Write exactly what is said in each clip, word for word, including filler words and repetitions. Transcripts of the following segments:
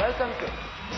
Welcome to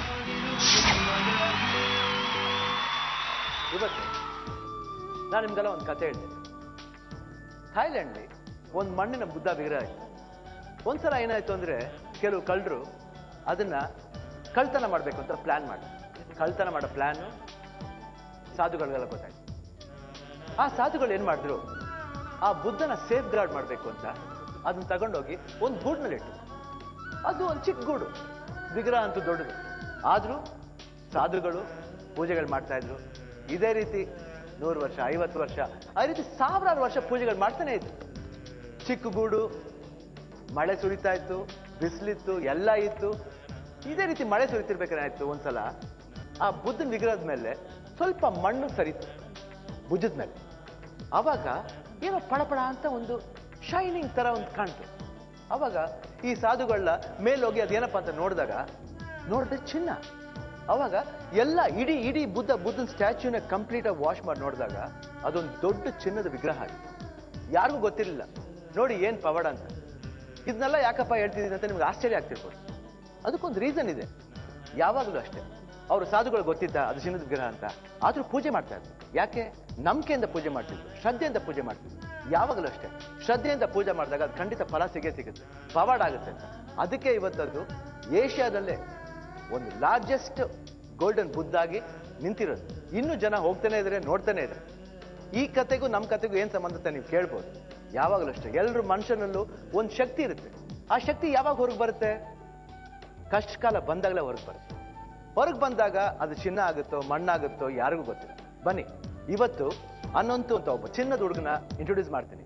ಇವತ್ತು ನಾನು ನಿಮ್ಗೆಲ್ಲ ಒಂದು ಕತೆ ಹೇಳ್ತೇನೆ. ಥಾಯ್ಲೆಂಡ್ಲಿ ಒಂದು ಮಣ್ಣಿನ ಬುದ್ಧ ವಿಗ್ರಹ ಇತ್ತು. ಒಂದ್ಸಲ ಏನಾಯ್ತು ಅಂದ್ರೆ ಕೆಲವು ಕಳ್ಳರು ಅದನ್ನ ಕಳ್ತನ ಮಾಡಬೇಕು ಅಂತ ಪ್ಲಾನ್ ಮಾಡಿ ಕಳ್ತನ ಮಾಡೋ ಪ್ಲಾನ್ ಸಾಧುಗಳಿಗೆಲ್ಲ ಗೊತ್ತಾಯ್ತು. ಆ ಸಾಧುಗಳು ಏನ್ ಮಾಡಿದ್ರು, ಆ ಬುದ್ಧನ ಸೇಫ್ ಗಾರ್ಡ್ ಮಾಡಬೇಕು ಅಂತ ಅದನ್ನ ತಗೊಂಡೋಗಿ ಒಂದು ಗೂಡ್ನಲ್ಲಿ ಇಟ್ಟು. ಅದು ಒಂದು ಚಿಕ್ಕ ಗೂಡು, ವಿಗ್ರಹ ಅಂತೂ ದೊಡ್ಡದು. ಆದ್ರೂ ಸಾಧುಗಳು ಪೂಜೆಗಳು ಮಾಡ್ತಾ ಇದ್ರು. ಇದೇ ರೀತಿ ನೂರು ವರ್ಷ ಐವತ್ತು ವರ್ಷ ಆ ರೀತಿ ಸಾವಿರಾರು ವರ್ಷ ಪೂಜೆಗಳು ಮಾಡ್ತಾನೆ ಇತ್ತು. ಚಿಕ್ಕ ಗೂಡು, ಮಳೆ ಸುರಿತಾ ಇತ್ತು, ಬಿಸಿಲಿತ್ತು, ಎಲ್ಲ ಇತ್ತು. ಇದೇ ರೀತಿ ಮಳೆ ಸುರಿತಿರ್ಬೇಕಾಯ್ತು. ಒಂದ್ಸಲ ಆ ಬುದ್ಧನ ವಿಗ್ರಹದ ಮೇಲೆ ಸ್ವಲ್ಪ ಮಣ್ಣು ಸರಿತು ಭುಜದ ಮೇಲೆ. ಅವಾಗ ಏನೋ ಪಳಪಳ ಅಂತ ಒಂದು ಶೈನಿಂಗ್ ತರ ಒಂದು ಕಾಣ್ತು. ಅವಾಗ ಈ ಸಾಧುಗಳನ್ನ ಮೇಲೋಗಿ ಅದೇನಪ್ಪ ಅಂತ ನೋಡಿದಾಗ ನೋಡಿದ್ರೆ ಚಿನ್ನ. ಅವಾಗ ಎಲ್ಲ ಇಡೀ ಇಡೀ ಬುದ್ಧ ಬುದ್ಧನ ಸ್ಟ್ಯಾಚ್ಯೂನ ಕಂಪ್ಲೀಟ್ ಆಗಿ ವಾಶ್ ಮಾಡಿ ನೋಡಿದಾಗ ಅದೊಂದು ದೊಡ್ಡ ಚಿನ್ನದ ವಿಗ್ರಹ ಆಗಿತ್ತು. ಯಾರಿಗೂ ಗೊತ್ತಿರಲಿಲ್ಲ. ನೋಡಿ ಏನ್ ಪವಾಡ ಅಂತ. ಇದನ್ನೆಲ್ಲ ಯಾಕಪ್ಪ ಹೇಳ್ತಿದ್ದೀನಿ ಅಂತ ನಿಮ್ಗೆ ಆಶ್ಚರ್ಯ ಆಗ್ತಿರ್ಬೋದು. ಅದಕ್ಕೊಂದು ರೀಸನ್ ಇದೆ. ಯಾವಾಗಲೂ ಅಷ್ಟೇ, ಅವರು ಸಾಧುಗಳು ಗೊತ್ತಿದ್ದ ಅದು ಚಿನ್ನದ ವಿಗ್ರಹ ಅಂತ, ಆದ್ರೂ ಪೂಜೆ ಮಾಡ್ತಾ ಇದ್ರು. ಯಾಕೆ? ನಂಬಿಕೆಯಿಂದ ಪೂಜೆ ಮಾಡ್ತಿದ್ರು, ಶ್ರದ್ಧೆಯಿಂದ ಪೂಜೆ ಮಾಡ್ತಿದ್ರು. ಯಾವಾಗಲೂ ಅಷ್ಟೇ, ಶ್ರದ್ಧೆಯಿಂದ ಪೂಜೆ ಮಾಡಿದಾಗ ಅದು ಖಂಡಿತ ಫಲ ಸಿಗೇ ಸಿಗುತ್ತೆ, ಪವಾಡ ಆಗುತ್ತೆ ಅಂತ. ಅದಕ್ಕೆ ಇವತ್ತದ್ದು ಏಷ್ಯಾದಲ್ಲೇ ಒಂದು ಲಾರ್ಜೆಸ್ಟ್ ಗೋಲ್ಡನ್ ಬುದ್ಧ ಆಗಿ ನಿಂತಿರೋದು. ಇನ್ನು ಜನ ಹೋಗ್ತಾನೆ ಇದ್ರೆ, ನೋಡ್ತಾನೆ ಇದ್ರೆ. ಈ ಕತೆಗೂ ನಮ್ಮ ಕತೆಗೂ ಏನ್ ಸಂಬಂಧ ಅಂತ ನೀವು ಕೇಳ್ಬೋದು. ಯಾವಾಗಲೂ ಅಷ್ಟೇ, ಎಲ್ಲರೂ ಮನುಷ್ಯನಲ್ಲೂ ಒಂದು ಶಕ್ತಿ ಇರುತ್ತೆ. ಆ ಶಕ್ತಿ ಯಾವಾಗ ಹೊರಗೆ ಬರುತ್ತೆ? ಕಷ್ಟ ಕಾಲ ಬಂದಾಗಲೇ ಹೊರಗೆ ಬರುತ್ತೆ. ಹೊರಗೆ ಬಂದಾಗ ಅದು ಚಿನ್ನ ಆಗುತ್ತೋ ಮಣ್ಣಾಗುತ್ತೋ ಯಾರಿಗೂ ಗೊತ್ತಿಲ್ಲ. ಬನ್ನಿ ಇವತ್ತು ಅನ್ನೊಂತು ಅಂತ ಒಬ್ಬ ಚಿನ್ನದ ಹುಡುಗನ ಇಂಟ್ರೊಡ್ಯೂಸ್ ಮಾಡ್ತೀನಿ.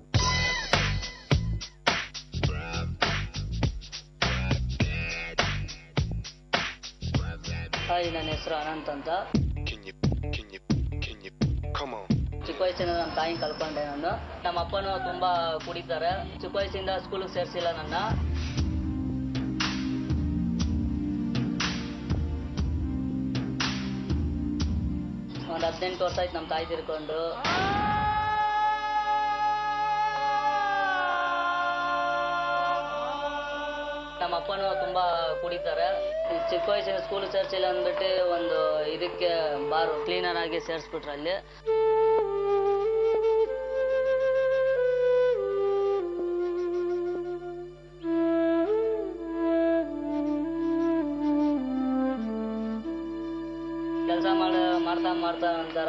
ಹಾಯ್, ನನ್ನ ಹೆಸರು ಅನಂತ್ ಅಂತ. ಚಿಕ್ಕ ವಯಸ್ಸಿಂದ ನಮ್ಮ ತಾಯಿ ಕಳ್ಕೊಂಡೆ ನಾನು. ನಮ್ಮ ಅಪ್ಪನೂ ತುಂಬಾ ಕುಡಿತಾರೆ. ಚಿಕ್ಕ ವಯಸ್ಸಿಂದ ಸ್ಕೂಲಿಗೆ ಸೇರಿಸಿಲ್ಲ ನನ್ನ. ಒಂದು ಹದಿನೆಂಟು ವರ್ಷ ಆಯ್ತು ನಮ್ಮ ತಾಯಿ ತಿರ್ಕೊಂಡು. ನಮ್ಮ ಅಪ್ಪನೂ ತುಂಬಾ ಕುಡಿತಾರೆ. ಚಿಕ್ಕ ವಯಸ್ಸಿನ ಸ್ಕೂಲ್ ಸೇರ್ಸಿಲ್ಲ ಅಂದ್ಬಿಟ್ಟು ಒಂದು ಇದಕ್ಕೆ ಬಾರು ಕ್ಲೀನರ್ ಆಗಿ ಸೇರಿಸ್ಬಿಟ್ರು ಅಲ್ಲಿ. ಕೆಲಸ ಮಾಡ ಮಾಡ್ತಾ ಮಾಡ್ತಾ ಅಂತಾರ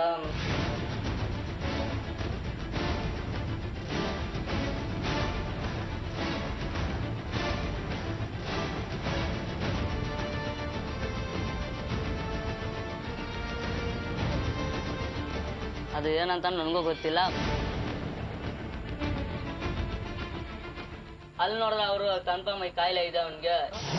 ಅದು ಏನಂತ ನನಗೂ ಗೊತ್ತಿಲ್ಲ. ಅಲ್ಲಿ ನೋಡಿದ್ರೆ ಅವರು ಕನ್ಫರ್ಮ್ ಆಗಿ ಕಾಯಿಲೆ ಇದೆ ಅವನಿಗೆ.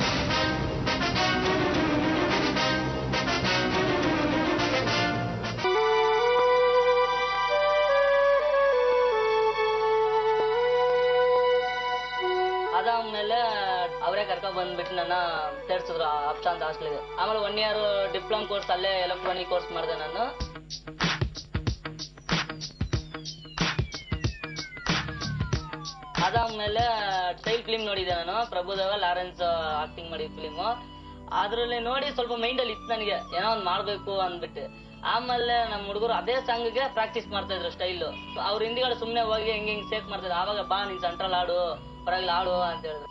ಅದಾದ್ಮೇಲೆ ಅವರೇ ಕರ್ಕೊಂಡ್ ಬಂದ್ಬಿಟ್ಟು ನನ್ನ ಸೇರ್ಸಿದ್ರು ಅಪ್ಶಾಂತ್ ಹಾಸ್ಟೆಲ್ಗೆ. ಆಮೇಲೆ ಒನ್ ಇಯರ್ ಡಿಪ್ಲೊಮ್ ಕೋರ್ಸ್ ಅಲ್ಲೇ ಎಲೆಕ್ಟ್ರಾನಿಕ್ ಕೋರ್ಸ್ ಮಾಡಿದೆ ನಾನು. ಅದಾದ್ಮೇಲೆ ಸ್ಟೈಲ್ ಫಿಲ್ಮ್ ನೋಡಿದೆ ನಾನು, ಪ್ರಭುದೇವ ಲಾರೆನ್ಸ್ ಆಕ್ಟಿಂಗ್ ಮಾಡಿದ ಫಿಲ್ಮ್. ಅದ್ರಲ್ಲಿ ನೋಡಿ ಸ್ವಲ್ಪ ಮೈಂಡ್ ಅಲ್ಲಿ ಇತ್ತು ನನಗೆ ಏನೋ ಒಂದ್ ಮಾಡ್ಬೇಕು ಅಂದ್ಬಿಟ್ಟು. ಆಮೇಲೆ ನಮ್ಮ ಹುಡುಗರು ಅದೇ ಸಾಂಗ್ಗೆ ಪ್ರಾಕ್ಟೀಸ್ ಮಾಡ್ತಾ ಇದ್ರು ಸ್ಟೈಲ್. ಅವ್ರ ಹಿಂದಿಗಳು ಸುಮ್ನೆ ಹೋಗಿ ಹೆಂಗ್ ಹಿಂಗ್ ಸೇಕ್ ಮಾಡ್ತಾ ಇದ್ರು. ಆವಾಗ ಬಾ ನೀನ್ ಸೆಂಟ್ರಲ್ ಆಡು, ಪರವಾಗಿಲ್ಲ ಆಡು ಅಂತ ಹೇಳಿದ್ರು.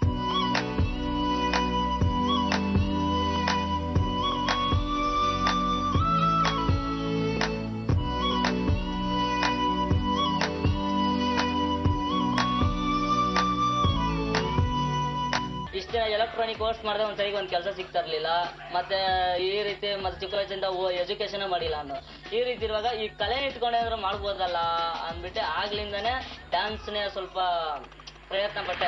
ಎಲೆಕ್ಟ್ರಾನಿಕ್ ಕೋರ್ಸ್ ಮಾಡಿದ್ರೆ ಒಂದ್ ಸರಿಗೆ ಒಂದ್ ಕೆಲಸ ಸಿಗ್ತಾ ಇರ್ಲಿಲ್ಲ. ಮತ್ತೆ ಈ ರೀತಿ ಮತ್ತೆ ಚಿಕ್ಕ ವಯಸ್ಸಿಂದ ಎಜುಕೇಶನ್ ಮಾಡಿಲ್ಲ ನಾನು. ಈ ರೀತಿ ಇರುವಾಗ ಈ ಕಲೆ ಇಟ್ಕೊಂಡೇನಾದ್ರು ಮಾಡ್ಬೋದಲ್ಲ ಅಂದ್ಬಿಟ್ಟೆ ಆಗ್ಲಿಂದಾನೆ ಡ್ಯಾನ್ಸ್ನೇ ಸ್ವಲ್ಪ ಪ್ರಯತ್ನ ಪಟ್ಟೆ.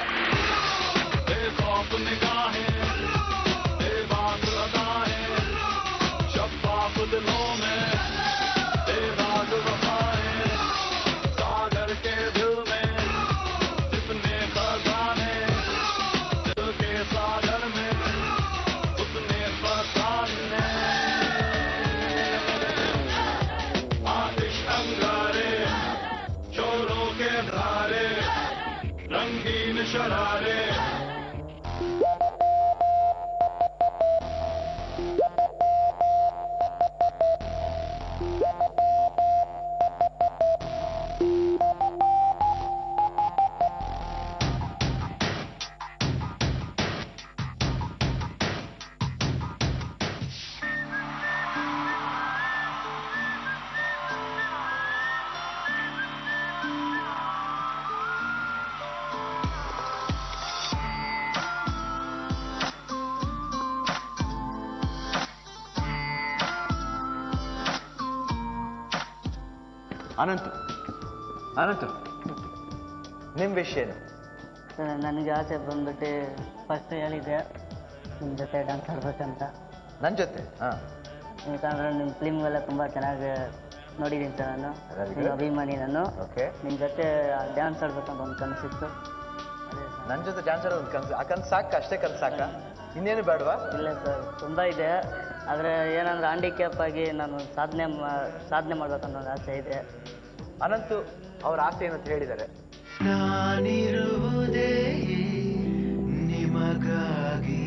ಅನಂತು ಅನಂತು ನಿಮ್ಮ ವಿಷಯ ಏನು? ನನಗೆ ಆಸೆ ಬಂದ್ಬಿಟ್ಟು ಫಸ್ಟ್ ಹೇಳಿದ್ದೆ ನಿಮ್ಮ ಜೊತೆ ಡ್ಯಾನ್ಸ್ ಆಡ್ಬೇಕಂತ. ನನ್ನ ಜೊತೆ? ಹಾಂ. ಯಾಕಂದ್ರೆ ನಿಮ್ಮ ಫಿಲ್ಮ್ಗೆಲ್ಲ ತುಂಬ ಚೆನ್ನಾಗಿ ನೋಡಿದ್ದೀನಿ ಸರ್ ನಾನು. ನಿಮ್ಮ ಅಭಿಮಾನಿ ನಾನು. ಓಕೆ. ನಿಮ್ಮ ಜೊತೆ ಡ್ಯಾನ್ಸ್ ಆಡ್ಬೇಕಂತ ಒಂದು ಕನಸಿತ್ತು. ನನ್ನ ಜೊತೆ ಡ್ಯಾನ್ಸ್ ಆಡೋ ಒಂದು ಕನಸು. ಆ ಕನಸು ಸಾಕ? ಅಷ್ಟೇ ಕನಸು ಸಾಕ? ಇನ್ನೇನು ಬೇಡವಾ? ಇಲ್ಲ ಸರ್, ತುಂಬ ಇದೆ. ಆದರೆ ಏನಂದ್ರೆ ಹ್ಯಾಂಡಿಕ್ಯಾಪ್ ಆಗಿ ನಾನು ಸಾಧನೆ ಸಾಧನೆ ಮಾಡ್ಬೇಕನ್ನೋ ಒಂದು ಆಸೆ ಇದೆ. ಅನಂತು ಅವ್ರ ಆಸೆ ಏನಂತ ಹೇಳಿದ್ದಾರೆ. ನಾನಿರುವುದೇ ನಿಮಗಾಗಿ